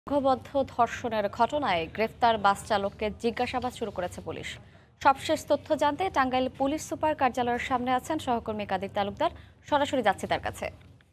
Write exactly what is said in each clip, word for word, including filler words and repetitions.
সংঘবদ্ধ ধর্ষণের ঘটনায় গ্রেফতার বাস চালককে জিজ্ঞাসাবাদ শুরু করেছে পুলিশ। সবশেষ তথ্য জানতে টাঙ্গাইল পুলিশ সুপার কার্যালয়ের সামনে আছেন সহকর্মী কাদির তালুকদার। সরাসরি যাচ্ছে তার কাছে।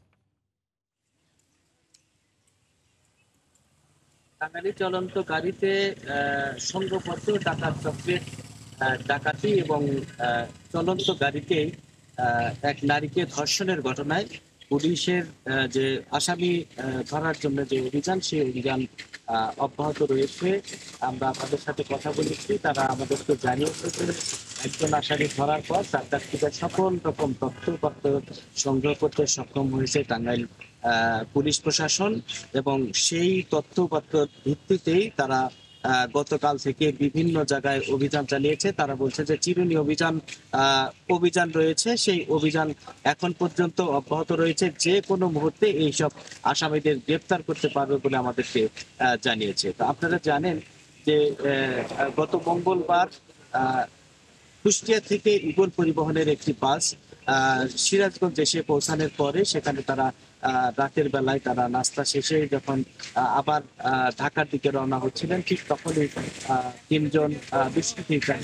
টাঙ্গাইলে চলন্ত গাড়িতে সংঘবদ্ধ ডাকাত চক্রের ডাকাতি এবং চলন্ত গাড়িতে এক নারীকে ধর্ষণের ঘটনায় পুলিশের যে আসামি ধরার জন্য যে অভিযান, সেই অভিযান অব্যাহত রয়েছে। আমরা তাদের সাথে কথা বলেছি, তারা আমাদেরকে জানিয়েছে যে একজন আসামি ধরার পর তার কাছ থেকে সকল রকম তথ্যপত্র সংগ্রহ করতে সক্ষম হয়েছে টাঙ্গাইল পুলিশ প্রশাসন, এবং সেই তথ্যপত্র ভিত্তিতেই তারা গতকাল থেকে বিভিন্ন জায়গায় অভিযান চালিয়েছে। তারা বলছে যে চিরুনি অভিযান অভিযান রয়েছে, সেই অভিযান এখন পর্যন্ত অব্যাহত রয়েছে। যে কোনো মুহূর্তে এইসব আসামিদের গ্রেপ্তার করতে পারবে বলে আমাদেরকে জানিয়েছে। তো আপনারা জানেন যে গত মঙ্গলবার কুষ্টিয়া থেকে ইগল পরিবহনের একটি বাস সিরাজগঞ্জ এসে পৌঁছানোর পরে সেখানে তারা রাতের বেলায় তারা নাস্তা শেষে যখন আবার ঢাকার দিকে রওনা হচ্ছিলেন, ঠিক তখনই তিনজন দুষ্কৃতিকারী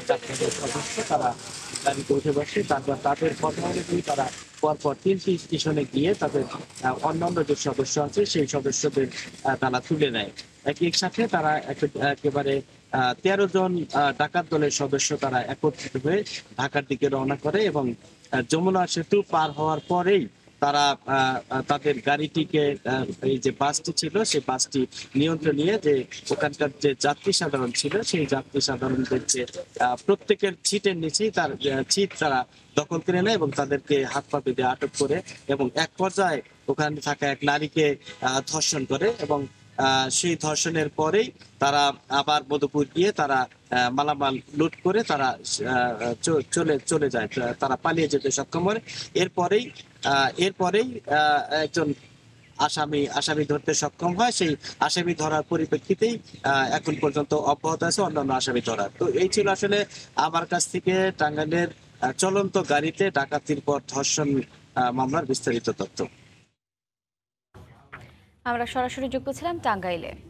সদস্য তারা গাড়িতে উঠে বসে। তারপর তাদের কথা অনুযায়ী তারা পরপর তিনটি স্টেশনে গিয়ে তাদের অন্যান্য যে সদস্য আছে সেই সদস্যদের তারা তুলে নেয়। একই সাথে তারা একেবারে তেরো জন ডাকাত দলের সদস্য তারা একত্রিত হয়ে ঢাকার দিকে রওনা করে, এবং যমুনা সেতু পার হওয়ার পরেই তারা তাদের গাড়িটিকে, এই যে বাসটি ছিল সেই বাসটি নিয়ন্ত্রণ নিয়ে যে ওখানকার যে যাত্রী সাধারণ ছিল সেই যাত্রী সাধারণদের যে প্রত্যেকের সিটের নিচেই তার সিট তারা দখল করে নেয় এবং তাদেরকে হাত পা বেঁধে আটক করে, এবং এক পর্যায়ে ওখানে থাকা এক নারীকে ধর্ষণ করে, এবং সেই ধর্ষণের পরেই তারা আবার মধুপুর গিয়ে তারা মালামাল লুট করে তারা চলে চলে যায়, তারা পালিয়ে যেতে সক্ষম হয়। এরপরেই এরপরেই একজন আসামি আসামি ধরতে সক্ষম হয়। সেই আসামি ধরার পরিপ্রেক্ষিতেই এখন পর্যন্ত অব্যাহত আছে অন্যান্য আসামি ধরার। তো এই ছিল আসলে আমার কাছ থেকে টাঙ্গাইলের চলন্ত গাড়িতে ডাকাতির পর ধর্ষণ মামলার বিস্তারিত তথ্য। আমরা সরাসরি যুক্ত ছিলাম টাঙ্গাইলে।